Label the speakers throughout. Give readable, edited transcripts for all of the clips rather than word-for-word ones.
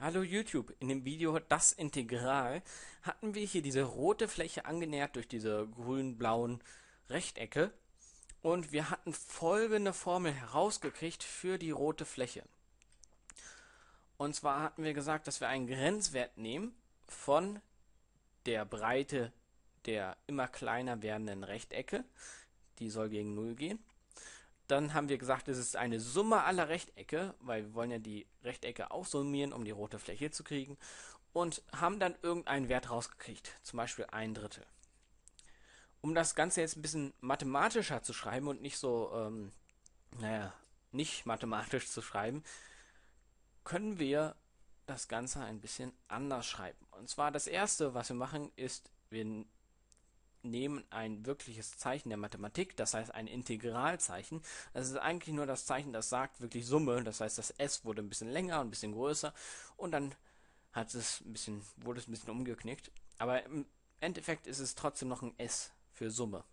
Speaker 1: Hallo YouTube, in dem Video Das Integral hatten wir hier diese rote Fläche angenähert durch diese grün-blauen Rechtecke und wir hatten folgende Formel herausgekriegt für die rote Fläche. Und zwar hatten wir gesagt, dass wir einen Grenzwert nehmen von der Breite der immer kleiner werdenden Rechtecke, die soll gegen 0 gehen. Dann haben wir gesagt, es ist eine Summe aller Rechtecke, weil wir wollen ja die Rechtecke aufsummieren, um die rote Fläche zu kriegen. Und haben dann irgendeinen Wert rausgekriegt, zum Beispiel ein Drittel. Um das Ganze jetzt ein bisschen mathematischer zu schreiben und nicht so, naja, nicht mathematisch zu schreiben, können wir das Ganze ein bisschen anders schreiben. Und zwar das erste, was wir machen, ist, wir nehmen ein wirkliches Zeichen der Mathematik, das heißt ein Integralzeichen. Das ist eigentlich nur das Zeichen, das sagt wirklich Summe. Das heißt, das S wurde ein bisschen länger und ein bisschen größer und dann wurde es ein bisschen umgeknickt. Aber im Endeffekt ist es trotzdem noch ein S für Summe.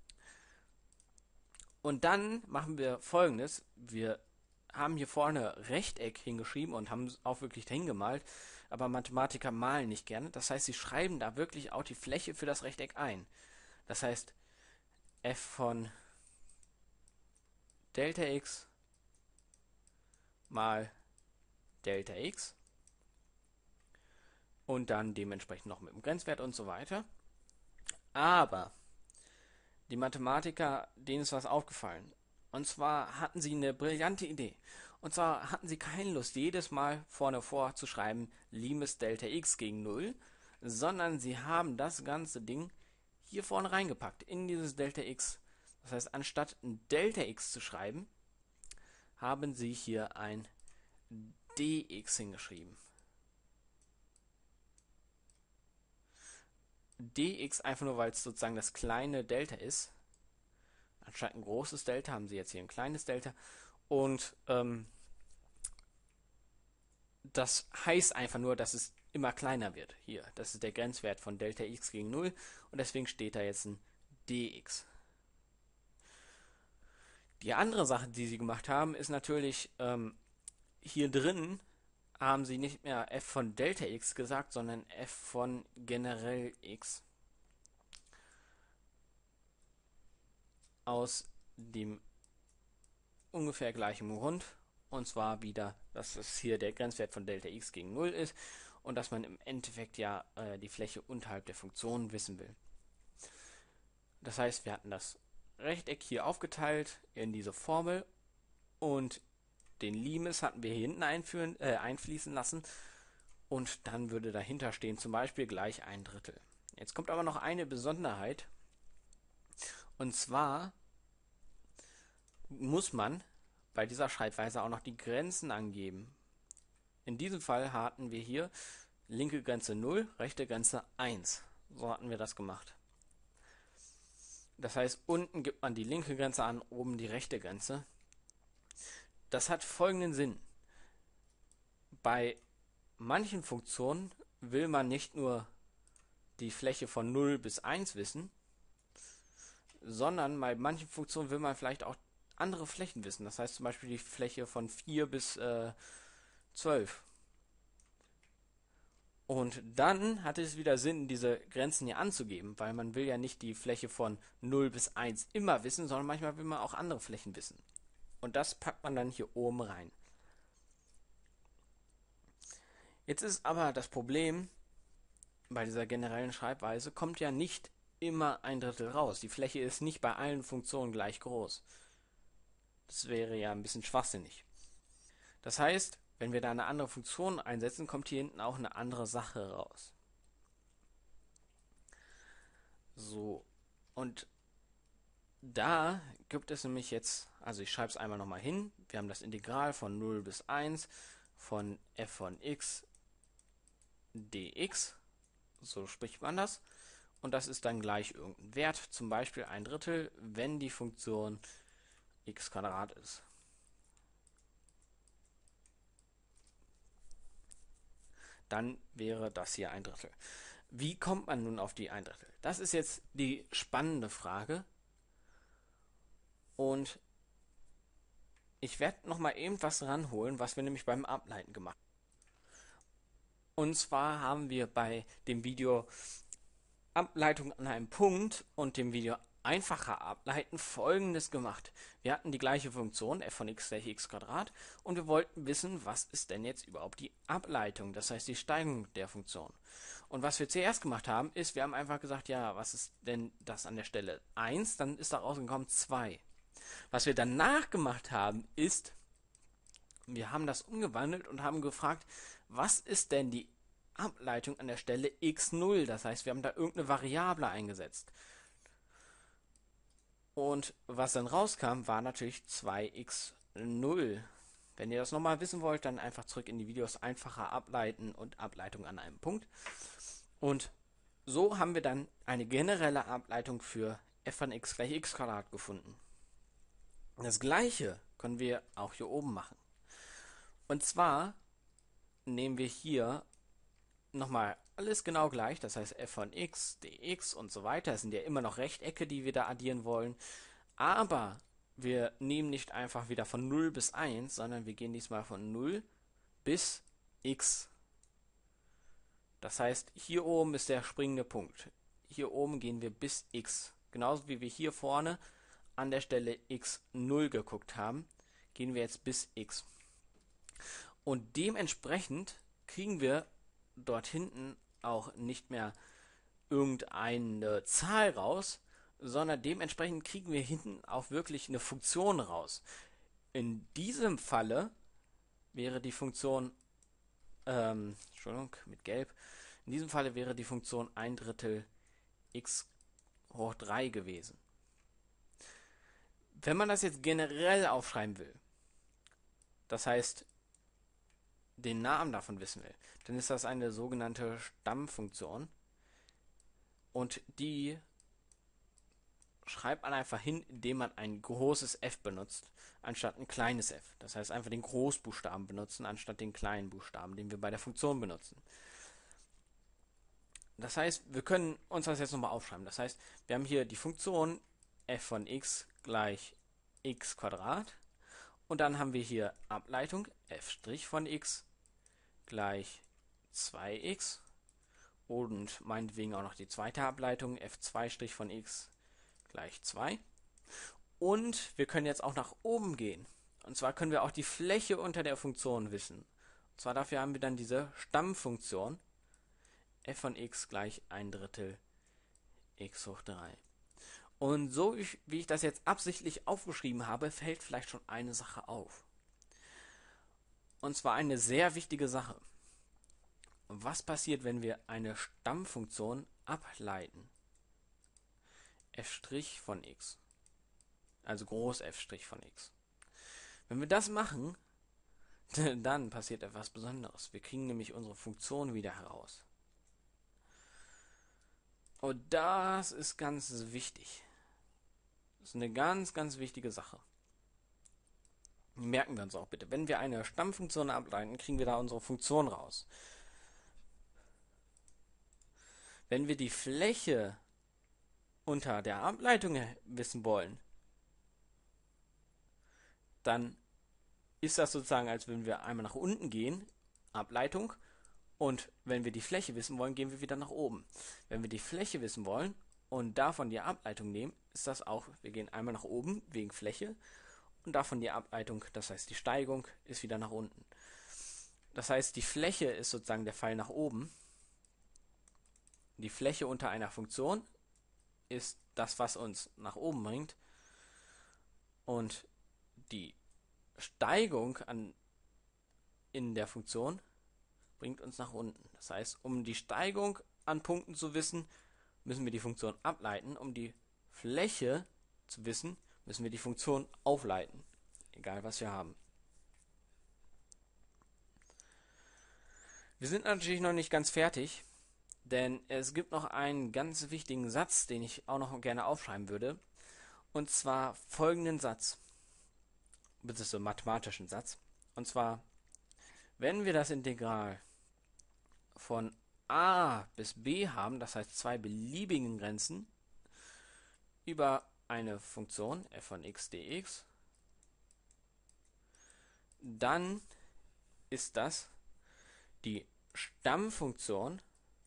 Speaker 1: Und dann machen wir Folgendes. Wir haben hier vorne Rechteck hingeschrieben und haben es auch wirklich hingemalt. Aber Mathematiker malen nicht gerne. Das heißt, sie schreiben da wirklich auch die Fläche für das Rechteck ein. Das heißt, f von Delta x mal Delta x und dann dementsprechend noch mit dem Grenzwert und so weiter. Aber die Mathematiker, denen ist was aufgefallen. Und zwar hatten sie eine brillante Idee. Und zwar hatten sie keine Lust, jedes Mal vorne vorzuschreiben, Limes Delta x gegen 0, sondern sie haben das ganze Ding hier vorne reingepackt, in dieses Delta x. Das heißt, anstatt ein Delta x zu schreiben, haben sie hier ein dx hingeschrieben. Dx einfach nur, weil es sozusagen das kleine Delta ist. Anstatt ein großes Delta haben sie jetzt hier ein kleines Delta. Und das heißt einfach nur, dass es immer kleiner wird. Hier, das ist der Grenzwert von Delta x gegen 0 und deswegen steht da jetzt ein dx. Die andere Sache, die sie gemacht haben, ist natürlich, hier drin haben sie nicht mehr f von Delta x gesagt, sondern f von generell x. Aus dem ungefähr gleichen Grund. Und zwar wieder, dass es hier der Grenzwert von Delta x gegen 0 ist und dass man im Endeffekt ja die Fläche unterhalb der Funktion wissen will. Das heißt, wir hatten das Rechteck hier aufgeteilt in diese Formel und den Limes hatten wir hier hinten einfließen lassen und dann würde dahinter stehen zum Beispiel gleich ein Drittel. Jetzt kommt aber noch eine Besonderheit und zwar muss man bei dieser Schreibweise auch noch die Grenzen angeben. In diesem Fall hatten wir hier linke Grenze 0, rechte Grenze 1. So hatten wir das gemacht. Das heißt, unten gibt man die linke Grenze an, oben die rechte Grenze. Das hat folgenden Sinn. Bei manchen Funktionen will man nicht nur die Fläche von 0 bis 1 wissen, sondern bei manchen Funktionen will man vielleicht auch andere Flächen wissen. Das heißt zum Beispiel die Fläche von 4 bis 12. Und dann hat es wieder Sinn, diese Grenzen hier anzugeben, weil man will ja nicht die Fläche von 0 bis 1 immer wissen, sondern manchmal will man auch andere Flächen wissen. Und das packt man dann hier oben rein. Jetzt ist aber das Problem, bei dieser generellen Schreibweise kommt ja nicht immer ein Drittel raus. Die Fläche ist nicht bei allen Funktionen gleich groß. Das wäre ja ein bisschen schwachsinnig. Das heißt, wenn wir da eine andere Funktion einsetzen, kommt hier hinten auch eine andere Sache raus. So, und da gibt es nämlich jetzt, also ich schreibe es einmal nochmal hin, wir haben das Integral von 0 bis 1 von f von x dx, so spricht man das, und das ist dann gleich irgendein Wert, zum Beispiel ein Drittel, wenn die Funktion x² ist. Dann wäre das hier ein Drittel. Wie kommt man nun auf die ein Drittel? Das ist jetzt die spannende Frage. Und ich werde noch mal eben was ranholen, was wir nämlich beim Ableiten gemacht haben. Und zwar haben wir bei dem Video Ableitung an einem Punkt und dem Video einfacher ableiten Folgendes gemacht. Wir hatten die gleiche Funktion f von x gleich x², und wir wollten wissen, was ist denn jetzt überhaupt die Ableitung, das heißt die Steigung der Funktion. Und was wir zuerst gemacht haben, ist, wir haben einfach gesagt, ja, was ist denn das an der Stelle 1, dann ist da rausgekommen 2. Was wir danach gemacht haben, ist, wir haben das umgewandelt und haben gefragt, was ist denn die Ableitung an der Stelle x0, das heißt, wir haben da irgendeine Variable eingesetzt. Und was dann rauskam, war natürlich 2x0. Wenn ihr das nochmal wissen wollt, dann einfach zurück in die Videos einfacher ableiten und Ableitung an einem Punkt. Und so haben wir dann eine generelle Ableitung für f von x gleich x² gefunden. Das gleiche können wir auch hier oben machen. Und zwar nehmen wir hier nochmal alles genau gleich, das heißt f von x, dx und so weiter. Es sind ja immer noch Rechtecke, die wir da addieren wollen. Aber wir nehmen nicht einfach wieder von 0 bis 1, sondern wir gehen diesmal von 0 bis x. Das heißt, hier oben ist der springende Punkt. Hier oben gehen wir bis x. Genauso wie wir hier vorne an der Stelle x0 geguckt haben, gehen wir jetzt bis x. Und dementsprechend kriegen wir dort hinten auch nicht mehr irgendeine Zahl raus, sondern dementsprechend kriegen wir hinten auch wirklich eine Funktion raus. In diesem Falle wäre die Funktion, Entschuldigung, mit Gelb, in diesem Falle wäre die Funktion 1/3 x hoch 3 gewesen. Wenn man das jetzt generell aufschreiben will, das heißt, den Namen davon wissen will, dann ist das eine sogenannte Stammfunktion, und die schreibt man einfach hin, indem man ein großes f benutzt, anstatt ein kleines f. Das heißt, einfach den Großbuchstaben benutzen, anstatt den kleinen Buchstaben, den wir bei der Funktion benutzen. Das heißt, wir können uns das jetzt nochmal aufschreiben. Das heißt, wir haben hier die Funktion f von x gleich x², und dann haben wir hier Ableitung f' von x gleich 2x und meinetwegen auch noch die zweite Ableitung f2' von x gleich 2. Und wir können jetzt auch nach oben gehen. Und zwar können wir auch die Fläche unter der Funktion wissen. Und zwar dafür haben wir dann diese Stammfunktion f von x gleich 1/3 x hoch 3. Und so wie ich das jetzt absichtlich aufgeschrieben habe, fällt vielleicht schon eine Sache auf. Und zwar eine sehr wichtige Sache. Was passiert, wenn wir eine Stammfunktion ableiten? f' von x. Also groß f' von x. Wenn wir das machen, dann passiert etwas Besonderes. Wir kriegen nämlich unsere Funktion wieder heraus. Und das ist ganz wichtig. Das ist eine ganz, ganz wichtige Sache. Merken wir uns auch bitte. Wenn wir eine Stammfunktion ableiten, kriegen wir da unsere Funktion raus. Wenn wir die Fläche unter der Ableitung wissen wollen, dann ist das sozusagen, als wenn wir einmal nach unten gehen, Ableitung, und wenn wir die Fläche wissen wollen, gehen wir wieder nach oben. Wenn wir die Fläche wissen wollen und davon die Ableitung nehmen, ist das auch, wir gehen einmal nach oben wegen Fläche und davon die Ableitung, das heißt die Steigung, ist wieder nach unten. Das heißt, die Fläche ist sozusagen der Pfeil nach oben. Die Fläche unter einer Funktion ist das, was uns nach oben bringt, und die Steigung in der Funktion bringt uns nach unten. Das heißt, um die Steigung an Punkten zu wissen, müssen wir die Funktion ableiten. Um die Fläche zu wissen, müssen wir die Funktion aufleiten. Egal, was wir haben. Wir sind natürlich noch nicht ganz fertig, denn es gibt noch einen ganz wichtigen Satz, den ich auch noch gerne aufschreiben würde. Und zwar folgenden Satz, beziehungsweise mathematischen Satz. Und zwar, wenn wir das Integral von a bis b haben, das heißt zwei beliebigen Grenzen, über eine Funktion f von x dx, dann ist das die Stammfunktion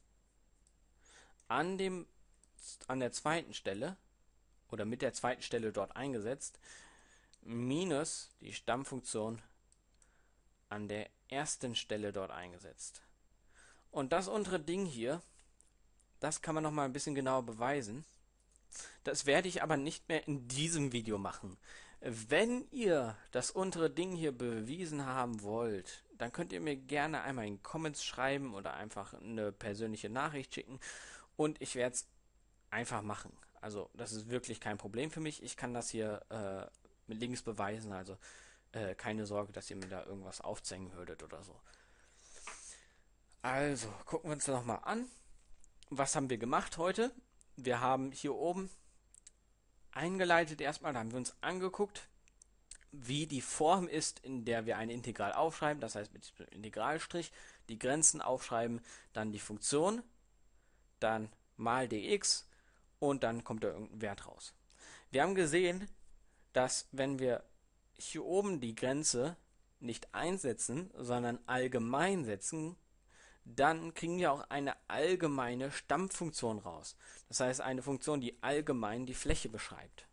Speaker 1: an der zweiten Stelle oder mit der zweiten Stelle dort eingesetzt, minus die Stammfunktion an der ersten Stelle dort eingesetzt. Und das untere Ding hier, das kann man noch mal ein bisschen genauer beweisen. Das werde ich aber nicht mehr in diesem Video machen. Wenn ihr das untere Ding hier bewiesen haben wollt, dann könnt ihr mir gerne einmal in Comments schreiben oder einfach eine persönliche Nachricht schicken und ich werde es einfach machen. Also das ist wirklich kein Problem für mich. Ich kann das hier mit Links beweisen, also keine Sorge, dass ihr mir da irgendwas aufzeigen würdet oder so. Also, gucken wir uns nochmal an. Was haben wir gemacht heute? Wir haben hier oben eingeleitet erstmal, da haben wir uns angeguckt, wie die Form ist, in der wir ein Integral aufschreiben, das heißt mit dem Integralstrich die Grenzen aufschreiben, dann die Funktion, dann mal dx und dann kommt da irgendein Wert raus. Wir haben gesehen, dass wenn wir hier oben die Grenze nicht einsetzen, sondern allgemein setzen, dann kriegen wir auch eine allgemeine Stammfunktion raus. Das heißt, eine Funktion, die allgemein die Fläche beschreibt.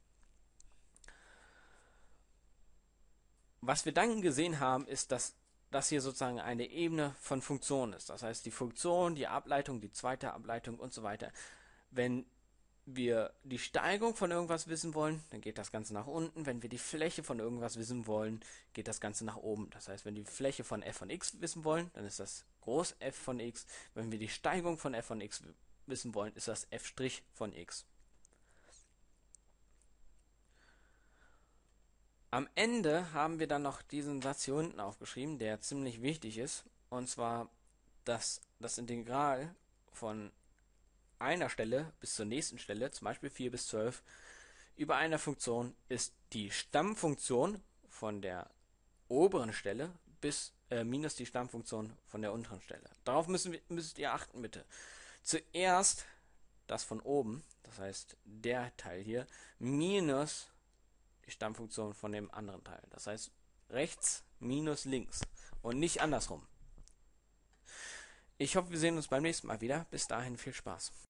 Speaker 1: Was wir dann gesehen haben, ist, dass das hier sozusagen eine Ebene von Funktionen ist. Das heißt, die Funktion, die Ableitung, die zweite Ableitung und so weiter. Wenn wir die Steigung von irgendwas wissen wollen, dann geht das Ganze nach unten. Wenn wir die Fläche von irgendwas wissen wollen, geht das Ganze nach oben. Das heißt, wenn wir die Fläche von f von x wissen wollen, dann ist das groß f von x. Wenn wir die Steigung von f von x wissen wollen, ist das f' von x. Am Ende haben wir dann noch diesen Satz hier unten aufgeschrieben, der ziemlich wichtig ist. Und zwar, dass das Integral von einer Stelle bis zur nächsten Stelle, zum Beispiel 4 bis 12, über einer Funktion ist die Stammfunktion von der oberen Stelle bis minus die Stammfunktion von der unteren Stelle. Darauf müsst ihr achten, bitte. Zuerst das von oben, das heißt der Teil hier, minus die Stammfunktion von dem anderen Teil. Das heißt rechts minus links und nicht andersrum. Ich hoffe, wir sehen uns beim nächsten Mal wieder. Bis dahin viel Spaß.